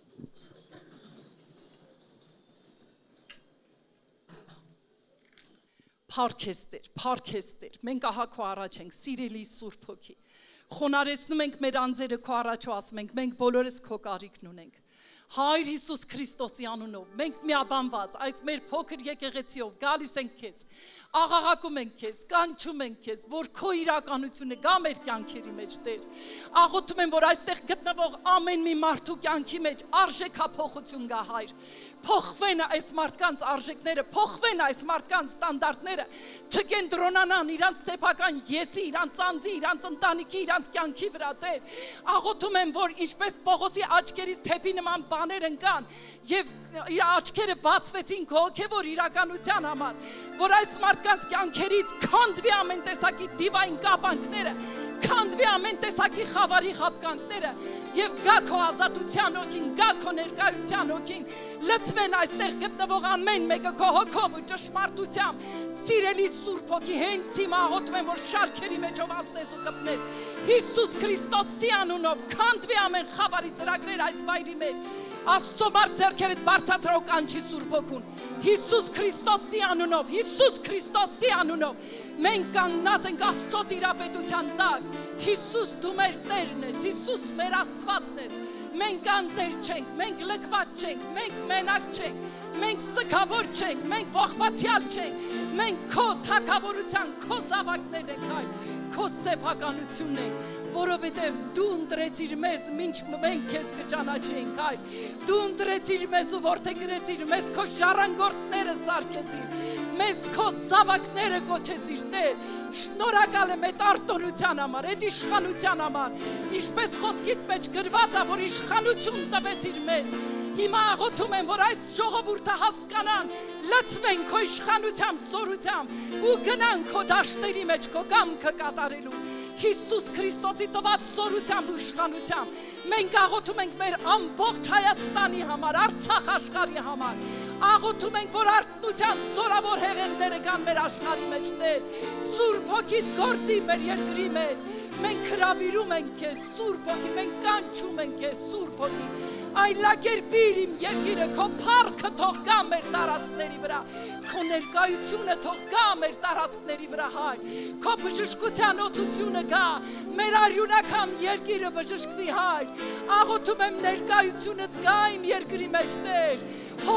Փառքեստեր, մենք ահա քո առաջ ենք, սիրելի Սուրբ Հոգի, խոնարհեցնում ենք մեր անձերը քո առաջ ու ասում ենք, մենք բոլորս քո կարիքն ունենք։ Հայր Հիսուս Քրիստոսի անունով, մենք միաբանված, այս մեր փոքր եկեղեցիով գալիս ենք քեզ, աղաղակում ենք քեզ, կանչում ենք քեզ, որ քո իրականությունը գա մեր կյանքերի մեջ, Տեր։ Աղոթում եմ, որ այստեղ գտնվող ամեն մի մարդու կյանքի մեջ արժեքափոխություն գա, Հայր։ Փոխվեն այս մարդկանց արժեքները, փոխվեն այս մարդկանց ստանդարտները, չկենտրոնանան իրանց սեփական եսի, իրանց անձի, իրանց ընտանիքի, իրանց կյանքի վրա, Տեր։ Աղոթում եմ, որ ինչպես Պողոսի աչքերից թեպի նման բաներ ընկան եւ իր աչքերը բացվեցին հոգեվոր իրականության համար, որ այս մարդկանց կյանքերից քանդվի ամեն տեսակի դիվային կապանքները, քանդվի ամեն տեսակի խավարի խապկանքները եւ գա քո ազատության օգին, գա քո ներկայության օգին, լցվեն այստեղ գտնվող ամեն մեկը քո հոգով ու ճշմարտությամբ, սիրելի Սուրբ Հոգի, հենց հիմա աղոթում եմ, որ շարքերի մեջով անցնես ու կպնես, Հիսուս Քրիստոսի անունով, քանդվի ամեն խավարի ծրագրեր այս վայրի մեջ, Աստծո մարդ ձեռքերդ բարձրացրու կանչի Սուրբ Հոգուն, Հիսուս Քրիստոսի անունով, Հիսուս Քրիստոսի անունով, մենք կանգնած ենք Աստծո տիրապետության տակ, Հիսուս դու մեր Տերն ես, Հիսուս մեր Աստվածն ես, մենք անտեր չենք, մենք լքված չենք, մենք մենակ չենք, մենք սգավոր չենք, մենք ողբացյալ չենք, մենք քո թագավորության, քո զավակներն ենք, Հայր, քո սեփականությունն ենք, որովհետև դու ընտրեցիր մեզ, մինչ մենք քեզ կճանաչենք, Հայր, դու ընտրեցիր մեզ ու որդեգրեցիր մեզ, քո ժառանգորդները սարքեցիր, մեզ քո զավակները կոչեցիր, Տեր, շնորհակալ եմ այդ արտոնության համար, այդ իշխանության համար, ինչպես խոսքիդ մեջ գրված է, որ իշխանություն տվեցիր մեզ, հիմա աղոթում եմ, որ այս ժողովուրդը հասկանան, լցվեն քո իշխանությամբ, սորությամբ ու գնան քո դաշտերի մեջ քո կամքը կատարելու, Հիսուս Քրիստոսի տված սորությամբ ու իշխանությամբ, մենք աղոթում ենք մեր ամբողջ Հայաստանի համար, Արցախ աշխարհի համար, աղոթում ենք, որ արթնության զորավոր հեղեղները կան մեր աշխարհի մեջ, Տեր, Սուրբ Հոգիդ գործի մեր երկրի մեջ, մենք հրավիրում ենք քեզ, Սուրբ Հոգի, մենք կանչում ենք քեզ, Սուրբ Հոգի, այլակերպիր իմ երկիրը, քո փառքը թող գա մեր տարածքների վրա, քո ներկայությունը թող գա մեր տարածքների վրա, Հայր, քո բժշկության օծությունը գա, մեր արյունական երկիրը բժշկվի, Հայր, աղոթում եմ ներկայությունդ գա իմ երկրի մեջ, Տեր,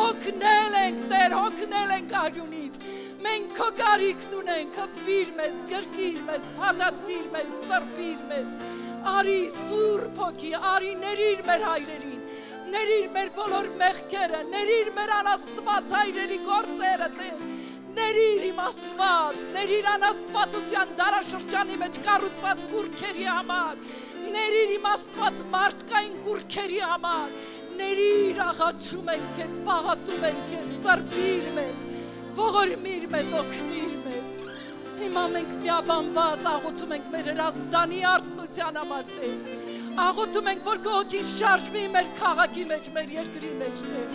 հոգնել ենք, Տեր, հոգնել ենք արյունից, մենք քո կարիքն ունենք, հպվիր մեզ, գրկիր մեզ, փաթաթվիր մեզ, սրբիր մեզ, արի Սուրբ Հոգի, արի ներիր մեր հայրերին, ներիր մեր բոլոր մեղքերը, ներիր մեր անաստված հայրերի գործերը, Տեր, ներիր իմ Աստված, ներիր անաստվածության դարաշրջանի մեջ կառուցված կուրքերի համար, ներիր իմ Աստված մարդկային կուրքերի համար, ներիր աղաչում ենք քեզ, պաղատում ենք քեզ, սրբիր մեզ, ողորմիր մեզ, օգնիր մեզ, հիմա մենք միաբանված աղոթում ենք մեր Հրազդանի արթնության համար, Տեր, աղոթում ենք, որ քո հոգին շարժվի մեր քաղաքի մեջ, մեր երկրի մեջ, Տեր,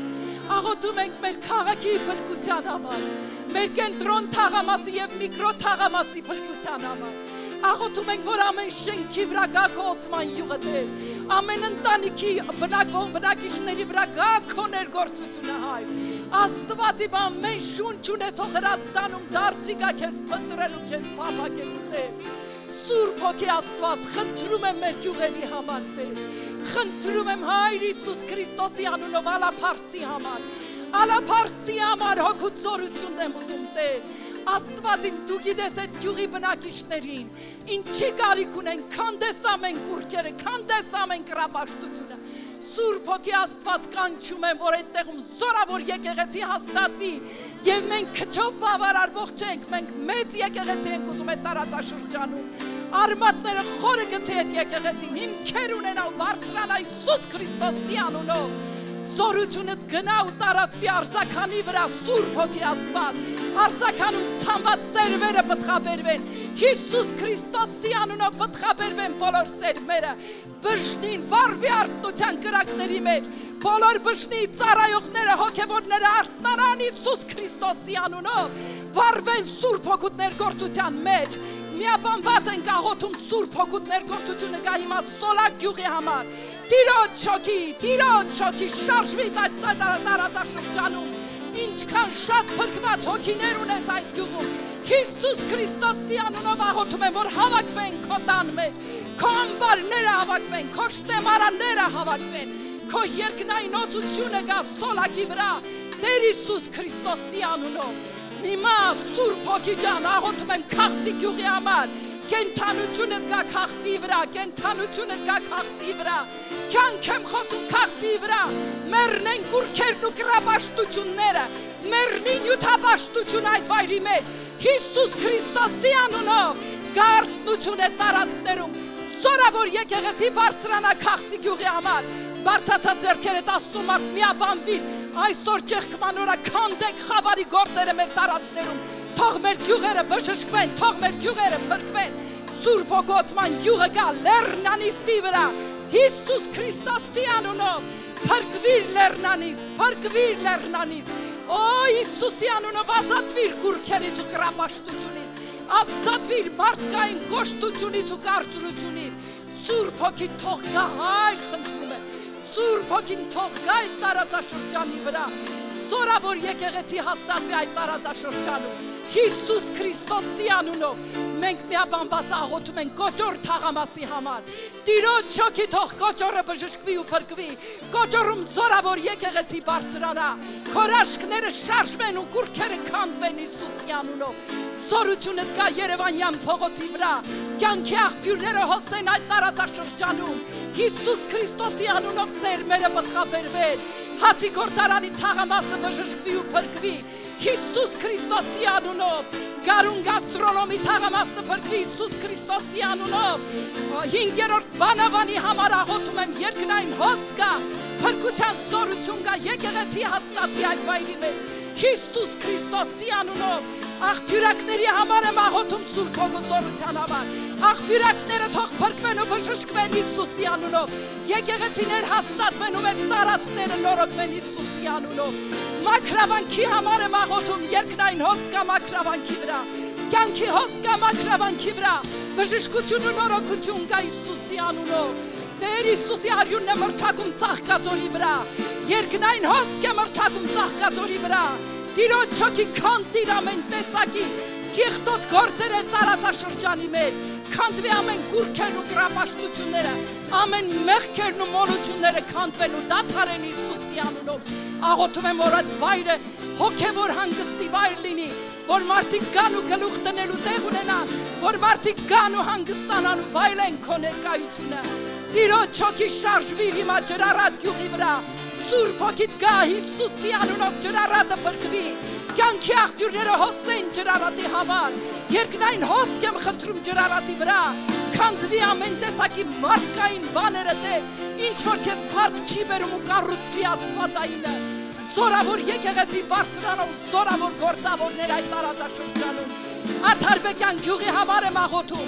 աղոթում ենք մեր քաղաքի փրկության համար, մեր կենտրոն թաղամասի եւ միկրո թաղամասի փրկության համար։ Աղոթում ենք, որ ամեն շենքի վրա գա քո օծման յուղը Տեր, ամեն ընտանիքի բնակվող բնակիչների վրա գա քո ներգործությունը Հայր։ Աստված իմ ամեն շունչ ունեցող Հրազդանում դարձի գա քեզ փնտրելու, քեզ փափակելու Տեր։ Սուրբ Հոգի Աստված, խնդրում եմ մեր գյուղերի համար Տեր, խնդրում եմ Հայր Հիսուս Քրիստոսի անունով Ալափարսի համար, Ալափարսի համար հոգուց զորություն եմ ուզում Տեր։ Աստված իմ դու գիտես այդ գյուղի բնակիչներին, ինչի կարիք ունեն, քանդեսամ են կուրքերը, քանդեսամ են կրապաշտությունը։ Սուրբ Հոգի Աստված կանչում եմ, որ այդտեղում զորավոր եկեղեցի հաստատվի եւ մենք քչով բավարարվող չենք, մենք մեծ եկեղեցի ենք ուզում այդ տարածաշրջանում։ Արմատները խորը գցի այդ եկեղեցին, հիմքեր ունենա ու բարձրանա Հիսուս Քրիստոսի անունով։ Զորությունդ գնա ու տարածվի Արզաքանի վրա, Սուրբ Հոգի Աստված, Արզաքանում ցամված սերմերը պտղաբերվեն, Հիսուս Քրիստոսի անունով պտղաբերվեն բոլոր սերմերը, բժնին վառվի արթնության կրակների մեջ, բոլոր բժնի ծառայողները, հոգևորները արթնանան Հիսուս Քրիստոսի անունով, վառվեն Սուրբ Հոգուտ ներգործության մեջ, միաբանված ենք աղոթում Սուրբ Հոգուտ ներգործությունը գա հիմա Սոլակ գյուղի համար, Տիրոջ շոքի շարժվի տարածաշրջանում, ինչքան շատ փրկված հոգիներ ունես այդ գյուղում, Հիսուս Քրիստոսի անունով աղոթում եմ, որ հավաքվեն քո տան մեջ, քո ամբարները հավաքվեն, քո շտեմարանները հավաքվեն, քո երկնային օծությունը գա Սոլակի վրա, Տեր Հիսուս Քրիստոսի անունով, հիմա Սուրբ Հոգի ջան, աղոթում եմ Քաղցի գյուղի համար, կենթանությունդ գա Քաղցի վրա, կենթանությունդ գա Քաղցի վրա, կյանք եմ խոսում Քաղցի վրա, մեռնեն կուրքերն ու կրապաշտությունները, մեռնի նյութապաշտություն այդ վայրի մեջ, Հիսուս Քրիստոսի անունով, գարտնություն է տարածքներում, զորավոր եկեղեցի բարձրանա Քաղցի գյուղի համար, բարձացած ձեռքերդ Աստծո մարդ միաբանվին, այսօր ճեղքման օրա քանդեք խավարի գործերը մեր տարածքներում, թող մեր գյուղերը բժշկվեն, թող մեր գյուղերը փրկվեն, Սուրբ Հոգոցման յուղը գա Լեռնանիստի վրա, Հիսուս Քրիստոսի անունով, փրկվիր Լեռնանիստ, Օ Հիսուսի անունով ազատվիր կուրքերից ու կրապաշտությունից, ազատվիր մարդկային կոշտությունից ու կարծրությունից, Սուրբ Հոգի թող գա Հայր խնդրում եմ, Սուրբ Հոգին թող գա այդ տարածաշրջանի վրա, զորավոր եկեղեցի հաստատվի այդ տարածաշրջանում, Հիսուս Քրիստոսի անունով, մենք միաբանված աղոթում ենք Կոճոր թաղամասի համար, Տիրոջ շոքի թող Կոճորը բժշկվի ու փրկվի, Կոճորում զորավոր եկեղեցի բարձրանա, քորաշքները շարժվեն ու կուրքերը քանդվեն Հիսուսի անունով, զորությունդ գա Երևանյան փողոցի վրա, կյանքի աղբյուրները հոսեն այդ տարածաշրջանում, Հիսուս Քրիստոսի անունով սերմերը պտղաբերվեն, Հացի գործարանի թաղամասը բժշկվի ու փրկվի, Հիսուս Քրիստոսի անունով, Գարուն գաստրոնոմի թաղամասը փրկվի Հիսուս Քրիստոսի անունով, 5-րդ բանավանի համար աղոթում եմ երկնային հոս գա, փրկության զորություն գա, եկեղեցի հաստատվի այդ վայրի մեջ, Հիսուս Քրիստոսի անունով, աղբյուրակների համար եմ աղոթում Սուրբ Հոգու զորության համար, աղբյուրակները թող փրկվեն ու բժշկվեն Հիսուսի անունով, եկեղեցիներ հաստատվեն ու մեր տարածքները նորոգվեն Հիսուսի անունով, մաքրավանքի համար եմ աղոթում երկնային հոս կա մաքրավանքի վրա, կյանքի հոս կա մաքրավանքի վրա, բժշկություն ու նորոգություն կա Հիսուսի անունով, Տեր Հիսուսի արյունն է մրցակում Ծաղկաձորի վրա, երկնային հոս կա մրցակում Ծաղկաձորի վրա, Տիրոջ շոքի քանդիր ամեն տեսակի կեղտոտ գործերը տարածաշրջանի մեջ, քանդվի ամեն կուրքերն ու կրապաշտությունները, ամեն մեղքերն ու մոլությունները քանդվեն ու դադարեն Հիսուսի անունով, աղոթում եմ որ այդ վայրը հոգևոր հանգստի վայր լինի, որ մարդիկ գան ու գլուխ տնելու տեղ ունենան, որ մարդիկ գան ու հանգստանան ու վայելեն քո ներկայությունը, Տիրոջ շոքի շարժվիր հիմա Ջրառատ գյուղի վրա, Սուրբ Հոգիդ գա Հիսուսի անունով Ջրառատը փրկվի, կյանքի աղբյուրները հոսեն Ջրառատի համար, երկնային հոսք եմ խնդրում Ջրառատի վրա, քանդվի ամեն տեսակի մարդկային բաները Տեր, ինչ որ քեզ փառք չի բերում ու կառուցվի Աստվածայինը, զորավոր եկեղեցի բարձրանով, զորավոր գործավորներ այդ տարածաշրջանում, Աթարբեկյան գյուղի համար եմ աղոթում,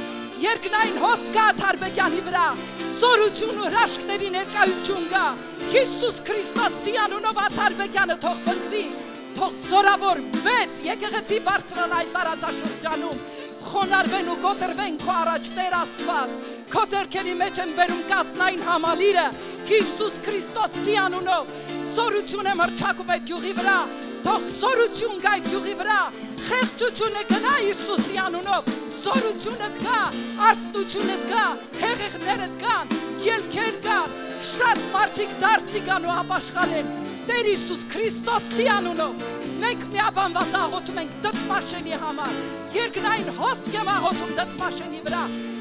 երկնային հոս կա Թարբեկյանի վրա, զորություն ու հրաշքների ներկայություն կա, Հիսուս Քրիստոսի անունով Թարբեկյանը թող բնդվի, թող զորավոր մեծ եկեղեցի բարձրանա այդ տարածաշրջանում, խոնարհվեն ու կոտրվեն քո առաջ Տեր Աստված, քո ձեռքերի մեջ են բերում կատնային համալիրը, Հիսուս Քրիստոսի անունով, զորություն եմ հռչակում այդ գյուղի վրա, թող զորություն գա այդ գյուղի վրա, խեղճությունը գնա Հիսուսի անունով, զորությունը գա, արթնությունը գա, հեղեղները գան, ելքեր գան, շատ մարդիկ դարձի գան ու ապաշխարեն, Տեր Հիսուս Քրիստոսի անունով, մենք միաբանված աղոթում ենք դդմաշենի համար, երկնային հոսք եմ աղոթում դդմաշենի վրա,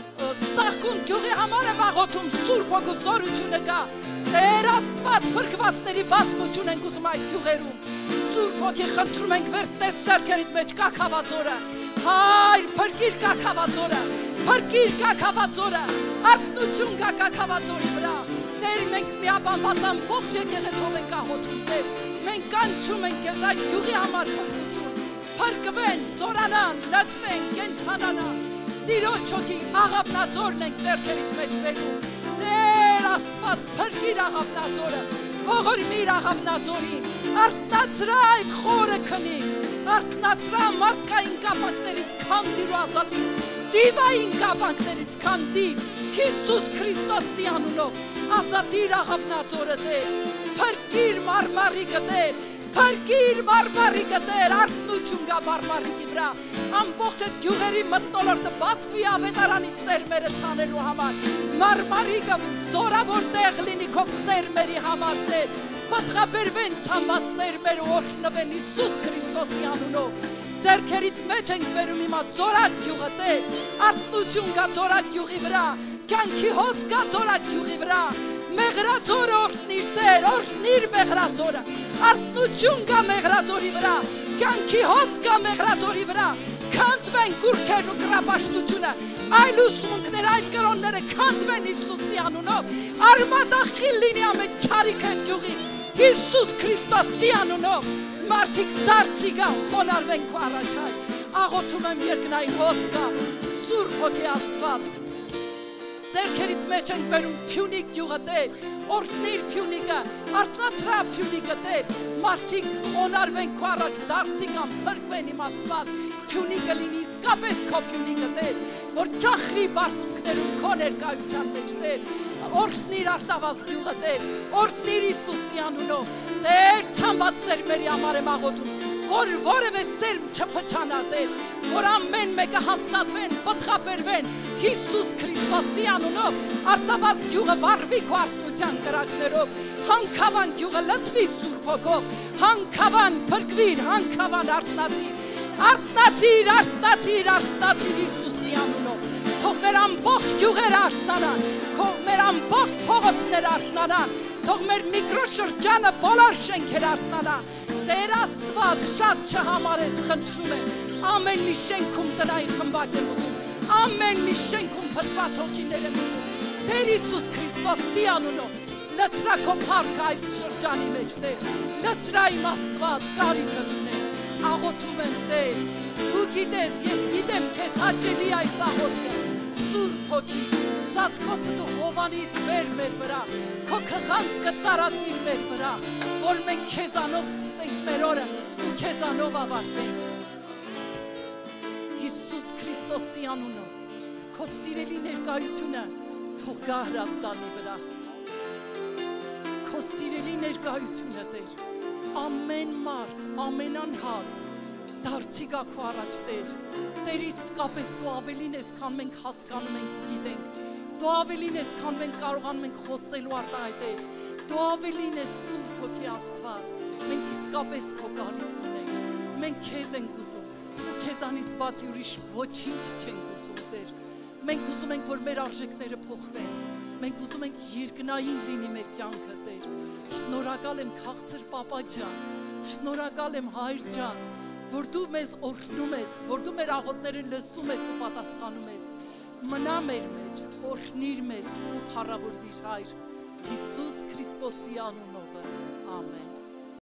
ծաղկուն գյուղի համար եմ աղոթում, Սուրբ Հոգու զորությունը գա, Տեր Աստված փրկվածների բազմություն ենք ուզում այդ գյուղերում, Սուրբ Հոգի խնդրում ենք վերցնես ձեռքերիդ մեջ կաքավաձորը, Հայր փրկիր կաքավաձորը, փրկիր կաքավաձորը, արթնություն գա կաքավաձորի վրա, Տեր մենք միաբանված ամբողջ եկեղեցով ենք աղոթում Տեր, մենք կանչում ենք քեզ այդ գյուղի համար փրկություն, փրկվեն, զորանան, լցվեն, կենդանանան, Տիրոջ Հոգի աղավնաձորն ենք ձեռքերիդ մեջ բերում, Տեր Աստված փրկիր աղավնաձորը, ողորմիր աղավնաձորին, արթնացրա այդ խորը քնին, արթնացրա մարդկային կապանքներից քանդիր ու ազատիր, դիվային կապանքներից քանդիր, Հիսուս Քրիստոսի անունով, ազատիր աղավնաձորը Տեր, փրկիր մարմարիկը Տեր, փրկիր մարմարիկը Տեր, արթնություն գա մարմարիկի վրա, ամբողջ այդ գյուղերի մթնոլորտը բացվի ավետարանից սերմերը ցանելու համար, մարմարիկը զորավոր տեղ լինի քո սերմերի համար Տեր, պատղաբերվեն ցամաց սերմերը օրհնվեն Հիսուս Քրիստոսի անունով, ձեռքերիդ մեջ ենք բերում հիմա ծորակ գյուղը Տեր, արթնություն գա ծորակ գյուղի վրա, կյանքի հոս կա ծորակ գյուղի վրա, մեղրաձորը օրհնիր Տեր, օրհնիր մեղրաձորը, արթնություն կա մեղրաձորի վրա, կյանքի հոս կա մեղրաձորի վրա, քանդվեն կուրքերն ու կռապաշտությունը, այլ ուսմունքներ, այլ կրոնները քանդվեն Հիսուսի անունով, արմատախիլ լինի ամեն չարիք այդ գյուղի, Հիսուս Քրիստոսի անունով, մարդիկ դարձի գա, խոնարհվեն քո առաջ հայր, աղոթում եմ երկնային հոս կա, Սուրբ Հոգի Աստված, ձեռքերիդ մեջ ենք բերում Փյունիկ գյուղը Տեր, օրհնիր Փյունիկը, արթնացրա Փյունիկը Տեր, մարդիկ խոնարհվեն քո առաջ, դարձի գան, փրկվեն իմ Աստված, Փյունիկը լինի իսկապես քո Փյունիկը Տեր, որ ճախրի բարձունքներում քո ներկայության մեջ Տեր, օրհնիր Արտավազ գյուղը Տեր, օրհնիր Հիսուսի անունով, Տեր ցամաց սերմերի համար եմ աղոթում, որ որևէ սերմ չփչանա Տեր, որ ամեն մեկը հաստատվեն, պատղաբերվեն Հիսուս Քրիստոսի անունով, Արտավազ գյուղը վառվի քո արթնության կրակներով, հանքավան գյուղը լցվի Սուրբ Հոգով, հանքավան փրկվիր, հանքավան արթնացիր, արթնացիր, արթնացիր, արթնացիր Հիսուսի անունով, թող մեր ամբողջ գյուղերը արթնանան, թող մեր ամբողջ փողոցները արթնանան, թող մեր միկրոշրջանը բոլոր շենքերը արթնանան, Տեր Աստված շատ չհամարեց, խնդրում եմ, ամեն մի շենքում տնային խմբակ եմ ուզում, ամեն մի շենքում փրկված հոգիներ եմ ուզում, Տեր Հիսուս Քրիստոսի անունով, լցրա քո փառքը այս շրջանի մեջ Տեր, լցրա իմ Աստված, կարիքս ունեմ, աղոթում եմ Տեր, դու գիտես, ես գիտեմ քեզ հաճելի այս աղոթքը, Սուրբ Հոգի, ծածկոցը դու հովանիր մեր վրա, քո քղանցքը ծարածիր մեր վրա, որ մենք քեզանով սկսենք մեր օրը ու քեզանով ավարտենք։ Հիսուս Քրիստոսի անունով, քո սիրելի ներկայությունը թող գա Հրազդանի վրա, քո սիրելի ներկայությունը Տեր, ամեն մարդ, ամեն անհատ, դարձի գա քո առաջ Տեր, Տեր իսկապես դու ավելին ես, քան մենք հասկանում ենք ու գիտենք, դու ավելին ես, քան մենք կարողանում ենք խոսելու արտահայտել, դու ավելին ես Սուրբ Հոգի Աստված, մենք իսկապես քո կարիքն ունենք, մենք քեզ ենք ուզում, ու քեզանից բացի ուրիշ ոչինչ չենք ուզում Տեր, մենք ուզում ենք, որ մեր արժեքները փոխվեն, մենք ուզում ենք երկնային լինի մեր կյանքը Տեր, շնորհակալ եմ քաղցր Պապա ջան, շնորհակալ եմ Հայր ջան, որ դու մեզ օրհնում ես, որ դու մեր աղոթները լսում ես ու պատասխանում ես, մնա մեր մեջ, օրհնիր մեզ ու փառավորվիր Հայր, Հիսուս Քրիստոսի անունով։